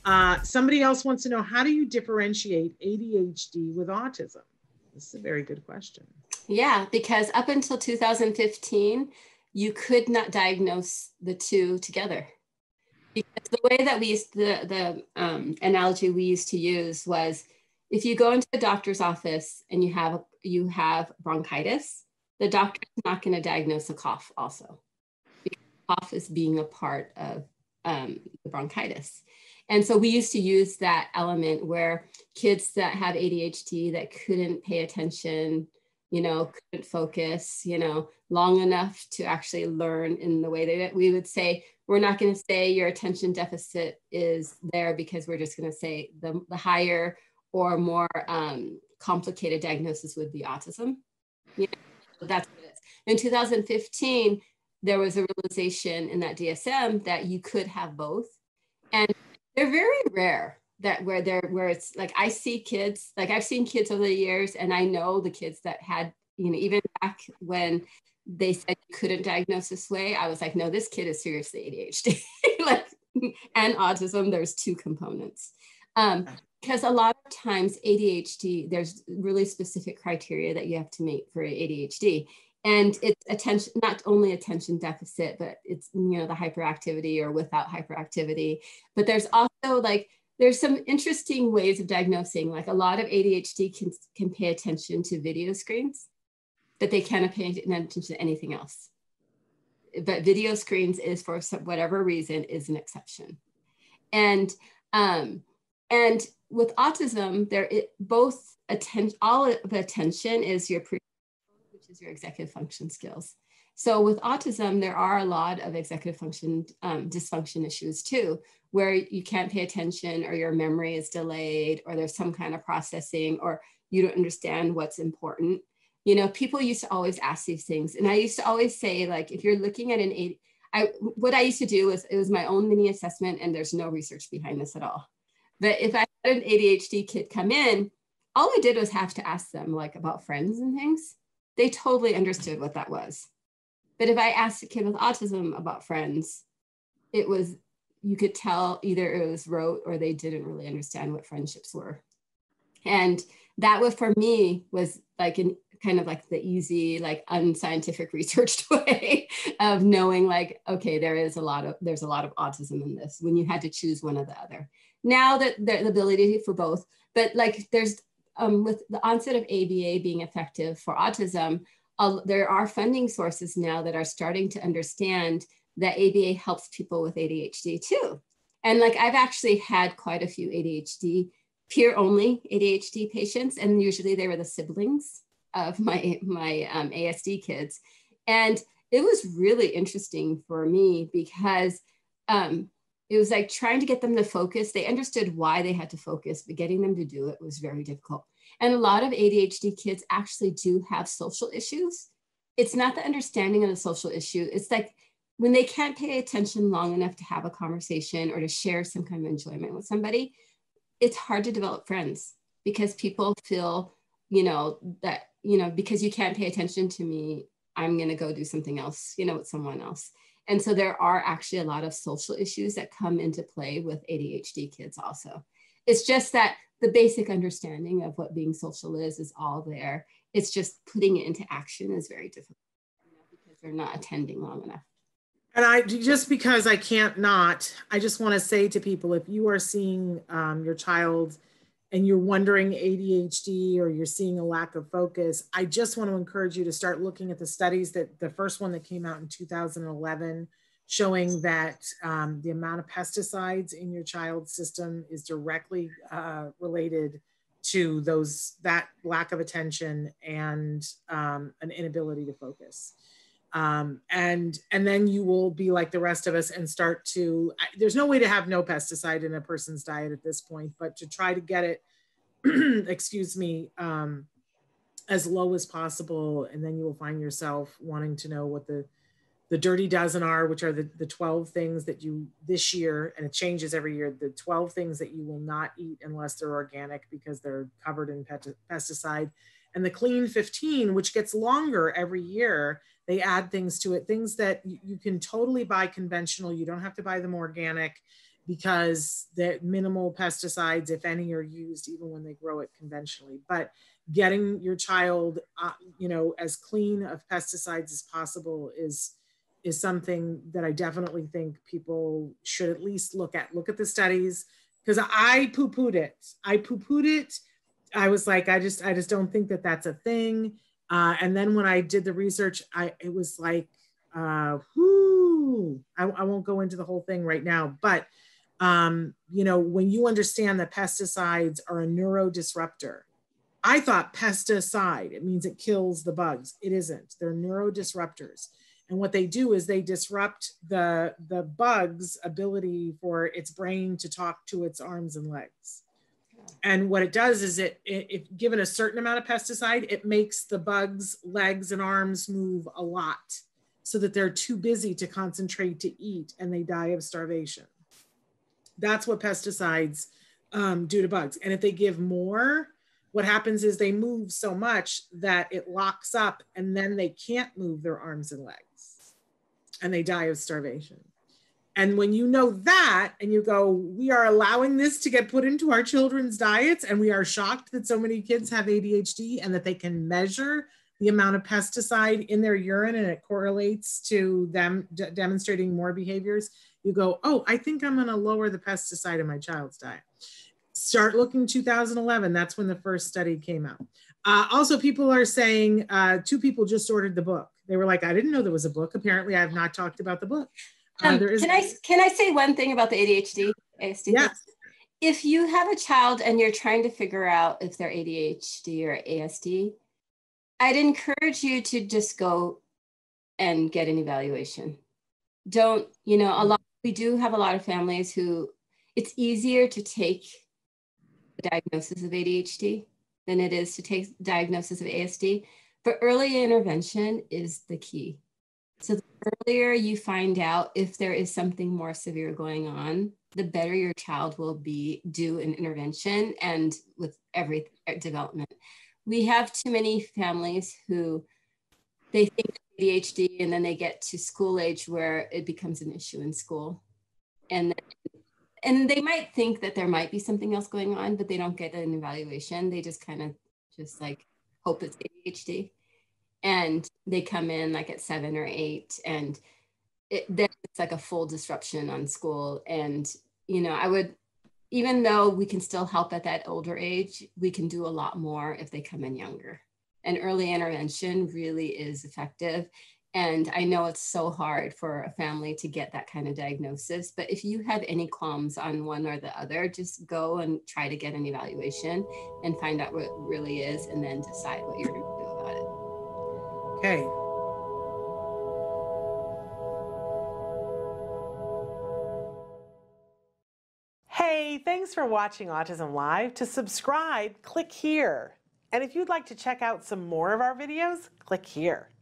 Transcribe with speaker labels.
Speaker 1: Somebody else wants to know, how do you differentiate ADHD with autism? This is a very good question.
Speaker 2: Yeah, because up until 2015, you could not diagnose the two together. Because the way that we used the analogy we used to use was, if you go into a doctor's office and you have bronchitis, the doctor is not going to diagnose a cough also, because cough is being a part of the bronchitis. And so we used to use that element where kids that have ADHD that couldn't pay attention, couldn't focus, long enough to actually learn in the way that we would say, we're not going to say your attention deficit is there, because we're just going to say the higher or more complicated diagnosis would be autism. So that's what it is. In 2015, there was a realization in that DSM that you could have both. And they're very rare where it's like, I see kids, like I've seen kids over the years, and I know the kids that had, even back when they said you couldn't diagnose this way, I was like, no, this kid is seriously ADHD. And autism, there's two components. Because a lot of times ADHD, there's really specific criteria that you have to meet for ADHD. And it's attention, not only attention deficit, but it's, the hyperactivity or without hyperactivity. But there's also there's some interesting ways of diagnosing. Like a lot of ADHD can pay attention to video screens, but they cannot pay attention to anything else. But video screens is, for whatever reason, is an exception. And with autism, all of attention is your which is your executive function skills. So with autism, there are a lot of executive function dysfunction issues too, where you can't pay attention, or your memory is delayed, or there's some kind of processing, or you don't understand what's important. People used to always ask these things. And I used to always say, like, if you're looking at what I used to do was, it was my own mini assessment, and there's no research behind this at all. But if I had an ADHD kid come in, all I did was have to ask them about friends and things. They totally understood what that was. But if I asked a kid with autism about friends, you could tell either it was rote or they didn't really understand what friendships were. And that was, for me, was kind of the easy, unscientific researched way of knowing okay, there's a lot of autism in this, when you had to choose one or the other. Now that the ability for both, but there's with the onset of ABA being effective for autism, there are funding sources now that are starting to understand that ABA helps people with ADHD too. And I've actually had quite a few peer-only ADHD patients, and usually they were the siblings of my ASD kids. And it was really interesting for me, because it was trying to get them to focus. They understood why they had to focus, but getting them to do it was very difficult. And a lot of ADHD kids actually do have social issues. It's not the understanding of the social issue. It's when they can't pay attention long enough to have a conversation or to share some kind of enjoyment with somebody, it's hard to develop friends, because people feel, that, because you can't pay attention to me, I'm going to go do something else, with someone else. And so there are actually a lot of social issues that come into play with ADHD kids also. It's just that the basic understanding of what being social is all there. It's just putting it into action is very difficult, because they're not attending long enough.
Speaker 1: And I just want to say to people, if you are seeing your child and you're wondering ADHD, or you're seeing a lack of focus, I just want to encourage you to start looking at the studies the first one that came out in 2011, showing that the amount of pesticides in your child's system is directly related to that lack of attention and an inability to focus. And then you will be like the rest of us and start to, there's no way to have no pesticide in a person's diet at this point, but to try to get it, excuse me, as low as possible. And then you will find yourself wanting to know what the dirty dozen are, which are the 12 things that you, this year, and it changes every year, the 12 things that you will not eat unless they're organic because they're covered in pesticide. And the clean 15, which gets longer every year. They add things to it, things that you can totally buy conventional. You don't have to buy them organic. because the minimal pesticides, if any, are used even when they grow it conventionally. But getting your child, as clean of pesticides as possible is something that I definitely think people should at least look at. Look at the studies, because I poo-pooed it. I was like, I just don't think that that's a thing. And then when I did the research, it was like, I won't go into the whole thing right now, but when you understand that pesticides are a neurodisruptor, I thought pesticide, it means it kills the bugs. It isn't. They're neurodisruptors. And what they do is they disrupt the bug's ability for its brain to talk to its arms and legs. And what it does is if given a certain amount of pesticide, it makes the bug's legs and arms move a lot so that they're too busy to concentrate to eat and they die of starvation. That's what pesticides do to bugs. And if they give more, what happens is they move so much that it locks up and then they can't move their arms and legs and they die of starvation. And when you know that and you go, we are allowing this to get put into our children's diets, and we are shocked that so many kids have ADHD and that they can measure the amount of pesticide in their urine and it correlates to them demonstrating more behaviors, you go, oh, I think I'm going to lower the pesticide in my child's diet. Start looking 2011. That's when the first study came out. Also, people are saying, 2 people just ordered the book. They were like, I didn't know there was a book. Apparently, I have not talked about the book.
Speaker 2: Can I say one thing about the ADHD? ASD
Speaker 1: yes.
Speaker 2: Thing? If you have a child and you're trying to figure out if they're ADHD or ASD, I'd encourage you to just go and get an evaluation. We do have a lot of families who it's easier to take the diagnosis of ADHD than it is to take diagnosis of ASD, but early intervention is the key. So the earlier you find out if there is something more severe going on, the better your child will do an intervention and with every development. We have too many families who they think ADHD and then they get to school age where it becomes an issue in school. And they might think that there might be something else going on, but they don't get an evaluation. They just kind of hope it's ADHD. And they come in like at 7 or 8 and then it's like a full disruption on school. And, even though we can still help at that older age, we can do a lot more if they come in younger. And early intervention really is effective. And I know it's so hard for a family to get that kind of diagnosis, but if you have any qualms on one or the other, just go and try to get an evaluation and find out what it really is and then decide what you're going to do about it.
Speaker 1: Okay.
Speaker 3: Hey, thanks for watching Autism Live. To subscribe, click here. And if you'd like to check out some more of our videos, click here.